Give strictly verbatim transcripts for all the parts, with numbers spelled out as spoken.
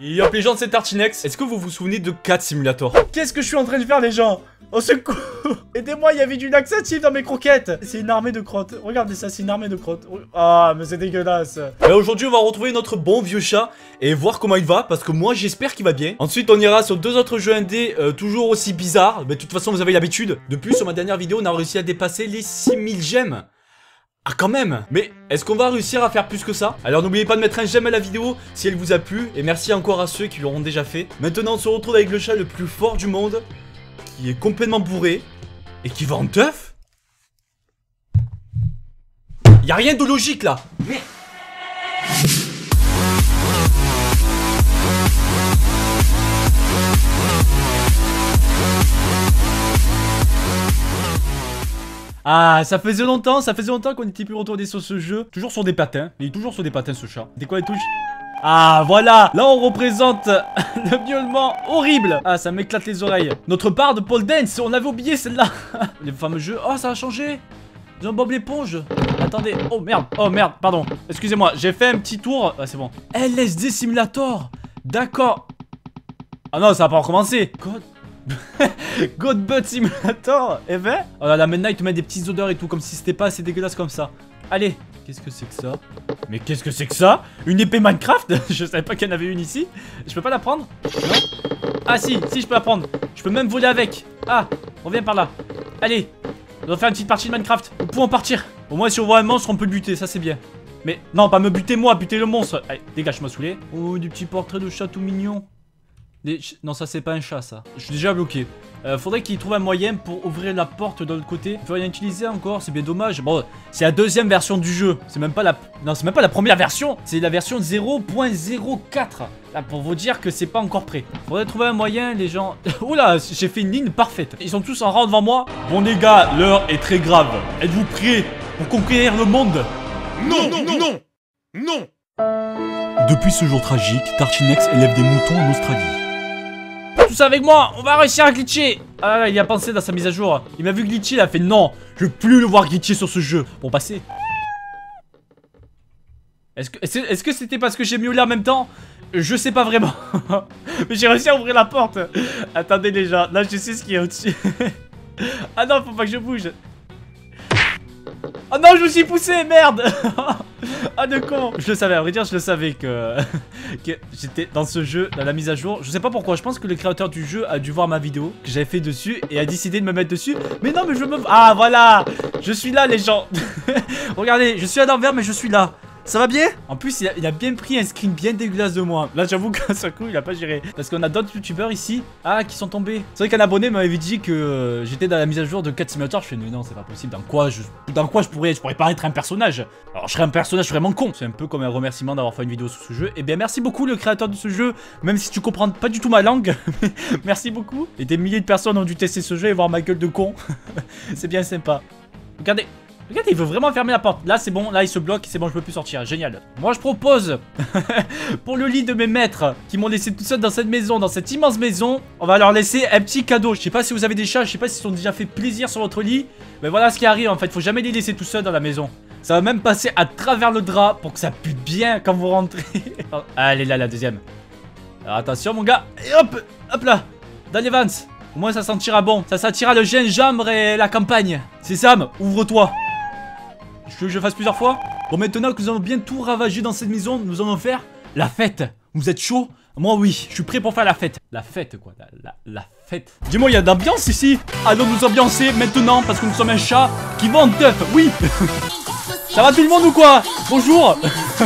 Et hop les gens, c'est Tartinex. Est-ce que vous vous souvenez de Cat Simulator? Qu'est-ce que je suis en train de faire les gens? Au secours! Aidez-moi, il y avait du laxatif dans mes croquettes. C'est une armée de crottes. Regardez ça, c'est une armée de crottes. Ah, mais c'est dégueulasse. Et aujourd'hui, on va retrouver notre bon vieux chat et voir comment il va, parce que moi, j'espère qu'il va bien. Ensuite, on ira sur deux autres jeux indés, euh, toujours aussi bizarres. Mais de toute façon, vous avez l'habitude. De plus, sur ma dernière vidéo, on a réussi à dépasser les six mille j'aime. Ah quand même. Mais est-ce qu'on va réussir à faire plus que ça? Alors n'oubliez pas de mettre un j'aime à la vidéo si elle vous a plu. Et merci encore à ceux qui l'auront déjà fait. Maintenant on se retrouve avec le chat le plus fort du monde, qui est complètement bourré et qui va en teuf. Y'a rien de logique là. Mais... Ah, ça faisait longtemps, ça faisait longtemps qu'on était plus retourné sur ce jeu. Toujours sur des patins, il est toujours sur des patins ce chat. C'est quoi les touches? Ah, voilà. Là on représente le miaulement horrible. Ah, ça m'éclate les oreilles. Notre barre de pole dance, on avait oublié celle-là. Les fameux jeux, oh ça a changé. Ils ont Bob l'éponge. Attendez, oh merde, oh merde, pardon. Excusez-moi, j'ai fait un petit tour. Ah c'est bon. L S D Simulator. D'accord. Ah non, ça va pas recommencer. God. God Butt Simulator. Eh ben, oh là là, maintenant il te met des petites odeurs et tout, comme si c'était pas assez dégueulasse comme ça. Allez, qu'est-ce que c'est que ça? Mais qu'est-ce que c'est que ça? Une épée Minecraft? Je savais pas qu'il y en avait une ici. Je peux pas la prendre? Non. Ah si, si je peux la prendre. Je peux même voler avec. Ah, reviens par là. Allez, on va faire une petite partie de Minecraft. Nous pouvons partir. Au moins si on voit un monstre on peut le buter, ça c'est bien. Mais non, pas me buter moi, buter le monstre. Allez, dégage, moi saoulé. Oh, du petit portrait de chat tout mignon. Des... Non, ça c'est pas un chat ça. Je suis déjà bloqué. Euh, faudrait qu'il trouve un moyen pour ouvrir la porte de l'autre côté. Il faut rien utiliser encore, c'est bien dommage. Bon, c'est la deuxième version du jeu. C'est même pas la... Non, c'est même pas la première version. C'est la version zéro point zéro quatre. Là, pour vous dire que c'est pas encore prêt. Faudrait trouver un moyen, les gens... Oula, j'ai fait une ligne parfaite. Ils sont tous en rang devant moi. Bon les gars, l'heure est très grave. Êtes-vous prêts pour conquérir le monde? Non, non, non, non, non. Depuis ce jour tragique, Tartinex élève des moutons en Australie. Tous avec moi, on va réussir à glitcher. Ah là, il a pensé dans sa mise à jour. Il m'a vu glitcher, il a fait non, je veux plus le voir glitcher sur ce jeu. Bon, passez. Est-ce que est-ce est-ce que c'était parce que j'ai miaulé en même temps? Je sais pas vraiment. Mais j'ai réussi à ouvrir la porte. Attendez les gens, là je sais ce qu'il y a au-dessus. Ah non, faut pas que je bouge. Oh non, je me suis poussé, merde. Ah de con. Je le savais, à vrai dire, je le savais que, que j'étais dans ce jeu, dans la mise à jour. Je sais pas pourquoi, je pense que le créateur du jeu a dû voir ma vidéo que j'avais fait dessus et a décidé de me mettre dessus. Mais non, mais je me... Ah voilà. Je suis là les gens. Regardez, je suis à l'envers mais je suis là. Ça va bien? En plus il a, il a bien pris un screen bien dégueulasse de moi. Là j'avoue qu'à ce coup il a pas géré. Parce qu'on a d'autres youtubeurs ici. Ah qui sont tombés. C'est vrai qu'un abonné m'avait dit que euh, j'étais dans la mise à jour de Cat Simulator. Je fais mais non c'est pas possible. Dans quoi je Dans quoi je pourrais Je pourrais pas être un personnage. Alors je serais un personnage vraiment con. C'est un peu comme un remerciement d'avoir fait une vidéo sur ce jeu. Et bien merci beaucoup le créateur de ce jeu. Même si tu comprends pas du tout ma langue. Merci beaucoup. Et des milliers de personnes ont dû tester ce jeu et voir ma gueule de con. C'est bien sympa. Regardez. Regardez, il veut vraiment fermer la porte. Là, c'est bon. Là, il se bloque. C'est bon, je peux plus sortir. Génial. Moi, je propose, pour le lit de mes maîtres qui m'ont laissé tout seul dans cette maison, dans cette immense maison, on va leur laisser un petit cadeau. Je sais pas si vous avez des chats. Je sais pas s'ils ont déjà fait plaisir sur votre lit. Mais voilà ce qui arrive, en fait. Faut jamais les laisser tout seuls dans la maison. Ça va même passer à travers le drap pour que ça pue bien quand vous rentrez. Allez, là, la deuxième. Alors, attention, mon gars. Et hop, hop là. Dans les vents. Au moins, ça sentira bon. Ça sentira le gingembre et la campagne. C'est Sam, ouvre-toi. Je veux que je fasse plusieurs fois. Bon, maintenant que nous avons bien tout ravagé dans cette maison, nous allons faire la fête. Vous êtes chaud? Moi oui, je suis prêt pour faire la fête. La fête quoi, la, la, la fête. Dis-moi, il y a d'ambiance ici. Allons nous ambiancer maintenant parce que nous sommes un chat qui va en teuf. Oui. Ça va tout le monde ou quoi? Bonjour.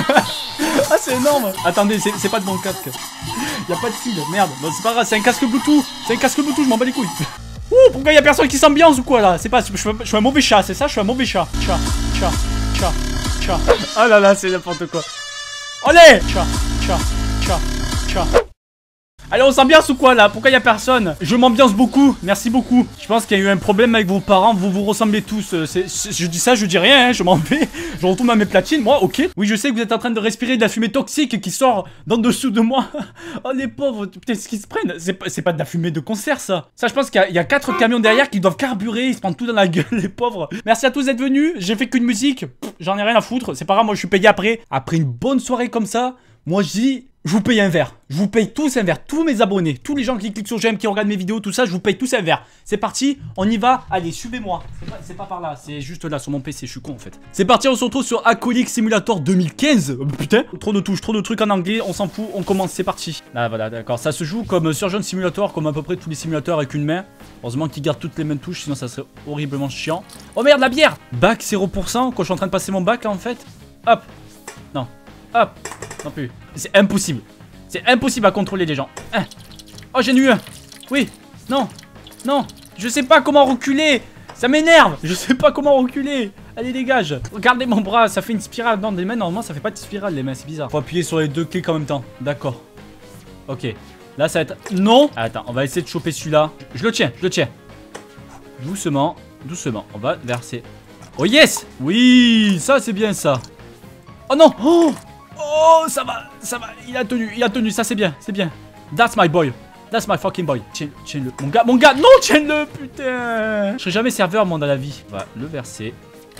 Ah c'est énorme. Attendez, c'est pas de mon casque. Il y a pas de fil, merde. Bon c'est pas grave, c'est un casque Bluetooth. C'est un casque Bluetooth, je m'en bats les couilles. Ouh, pourquoi y'a personne qui s'ambiance ou quoi là? C'est pas, je, je, je suis un mauvais chat, c'est ça? Je suis un mauvais chat. Chat, chat, chat, chat. Oh là là, c'est n'importe quoi. Allez! Chat, chat, chat, chat. Allez, on s'ambiance ou quoi là? Pourquoi y'a personne? Je m'ambiance beaucoup, merci beaucoup. Je pense qu'il y a eu un problème avec vos parents, vous vous ressemblez tous. C'est, c'est, je dis ça, je dis rien, hein, je m'en vais. Je retourne à mes platines, moi, ok. Oui, je sais que vous êtes en train de respirer de la fumée toxique qui sort d'en dessous de moi. Oh les pauvres, peut-être ce qu'ils se prennent. C'est pas de la fumée de concert ça. Ça, je pense qu'il y, y a quatre camions derrière qui doivent carburer, ils se prennent tout dans la gueule, les pauvres. Merci à tous d'être venus, j'ai fait qu'une musique. J'en ai rien à foutre, c'est pas grave, moi je suis payé après. Après une bonne soirée comme ça, moi je dis... Je vous paye un verre. Je vous paye tous un verre. Tous mes abonnés, tous les gens qui cliquent sur j'aime, qui regardent mes vidéos, tout ça, je vous paye tous un verre. C'est parti, on y va. Allez, suivez-moi. C'est pas, pas par là, c'est juste là sur mon P C, je suis con en fait. C'est parti, on se retrouve sur Alcoolic Simulator deux mille quinze. Oh, putain, trop de touches, trop de trucs en anglais, on s'en fout, on commence, c'est parti. Là, voilà, d'accord. Ça se joue comme Surgeon Simulator, comme à peu près tous les simulateurs avec une main. Heureusement qu'ils gardent toutes les mêmes touches, sinon ça serait horriblement chiant. Oh merde, la bière. Bac zéro pour cent, quand je suis en train de passer mon bac en fait. Hop. Non. Hop. Non plus. C'est impossible. C'est impossible à contrôler les gens. Hein. Oh, j'ai eu un. Oui. Non. Non. Je sais pas comment reculer. Ça m'énerve. Je sais pas comment reculer. Allez, dégage. Regardez mon bras. Ça fait une spirale. Non, les mains, normalement, ça fait pas de spirale, les mains. C'est bizarre. Faut appuyer sur les deux clics en même temps. D'accord. Ok. Là, ça va être... Non. Attends, on va essayer de choper celui-là. Je le tiens. Je le tiens. Doucement. Doucement. On va verser. Oh, yes. Oui. Ça, c'est bien, ça. Oh, non. Oh. Oh, ça va, ça va, il a tenu, il a tenu, ça c'est bien, c'est bien. That's my boy, that's my fucking boy. Tiens, tiens-le, mon gars, mon gars, non, tiens-le, putain. Je serai jamais serveur, moi, dans la vie. On va le verser.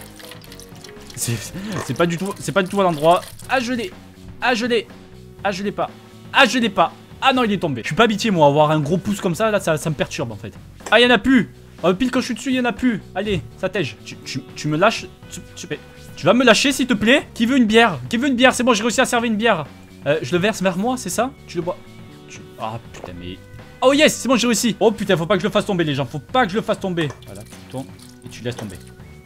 C'est pas du tout, c'est pas du tout à l'endroit. Ah, je l'ai, ah, je l'ai, ah, je l'ai pas, ah, je l'ai pas. Ah non, il est tombé. Je suis pas habitué, moi, à avoir un gros pouce comme ça, là, ça, ça me perturbe, en fait. Ah, il y en a plus. Oh, pile quand je suis dessus, il y en a plus. Allez, ça tège. Tu, tu, tu me lâches, tu, tu, tu vas me lâcher, s'il te plaît? Qui veut une bière? Qui veut une bière? C'est bon, j'ai réussi à servir une bière. Euh, je le verse vers moi, c'est ça? Tu le bois? Tu... Ah, putain, mais... Oh, yes, c'est bon, j'ai réussi. Oh, putain, faut pas que je le fasse tomber, les gens. Faut pas que je le fasse tomber. Voilà, tu tournes et tu laisses tomber.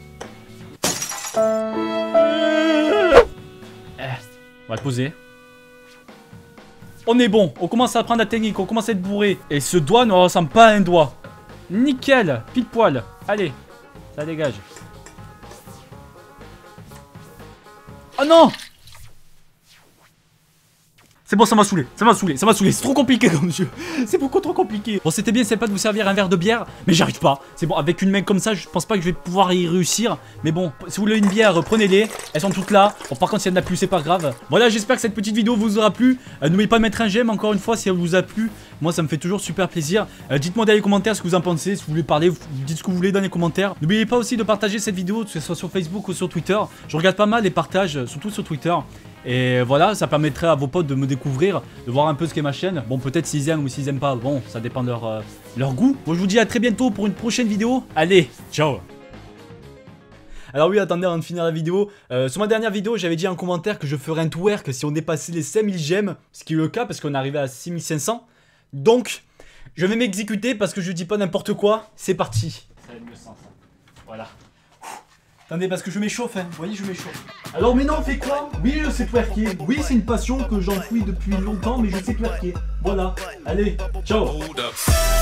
Eh, on va le poser. On est bon. On commence à apprendre la technique. On commence à être bourré. Et ce doigt ne ressemble pas à un doigt. Nickel. Pile poil. Allez, ça dégage. Oh non! C'est bon, ça m'a saoulé, ça m'a saoulé, ça m'a saoulé, c'est trop compliqué comme jeu. C'est beaucoup trop compliqué. Bon, c'était bien sympa de vous servir un verre de bière, mais j'arrive pas. C'est bon, avec une main comme ça, je pense pas que je vais pouvoir y réussir. Mais bon, si vous voulez une bière, prenez-les. Elles sont toutes là. Bon, par contre, s'il y en a plus, c'est pas grave. Voilà, j'espère que cette petite vidéo vous aura plu. Euh, N'oubliez pas de mettre un j'aime, encore une fois, si elle vous a plu. Moi, ça me fait toujours super plaisir. Euh, Dites-moi dans les commentaires ce que vous en pensez. Si vous voulez parler, vous dites ce que vous voulez dans les commentaires. N'oubliez pas aussi de partager cette vidéo, que ce soit sur Facebook ou sur Twitter. Je regarde pas mal les partages, surtout sur Twitter. Et voilà, ça permettrait à vos potes de me découvrir, de voir un peu ce qu'est ma chaîne. Bon, peut-être s'ils aiment ou s'ils aiment pas, bon, ça dépend de leur, euh, leur goût. Bon, je vous dis à très bientôt pour une prochaine vidéo. Allez, ciao. Alors oui, attendez, avant de finir la vidéo, euh, sur ma dernière vidéo, j'avais dit en commentaire que je ferais un twerk si on dépassait les cinq mille j'aime, ce qui est le cas parce qu'on est arrivé à six mille cinq cents. Donc, je vais m'exécuter parce que je dis pas n'importe quoi. C'est parti. Ça va être mieux sans ça. Voilà. Attendez, parce que je m'échauffe, hein. Vous voyez, je m'échauffe. Alors maintenant, on fait quoi? Oui, je sais twerker. Oui, c'est une passion que j'enfouis depuis longtemps, mais je sais twerker. Voilà. Allez, ciao.